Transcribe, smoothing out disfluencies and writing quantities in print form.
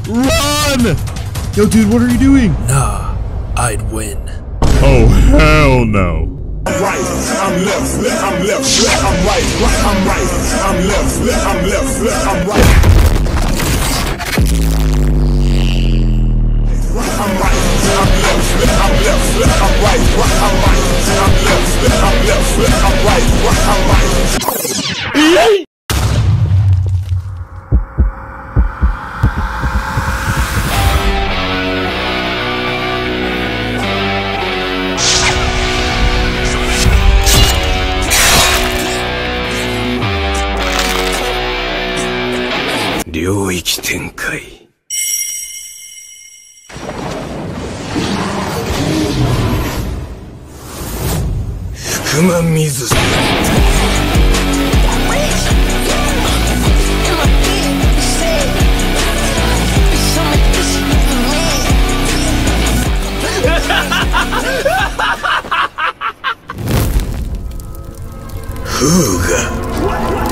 Run! Yo, dude, what are you doing? Nah, I'd win. Oh, hell no. I'm right, I'm left, I'm left, I'm right, I'm right, I'm left, I'm left, I'm right. I'm right, I'm left, I'm left, I'm right, I'm right, I'm left, I'm right, I'm right. 領域展開。福間水さん。風雅。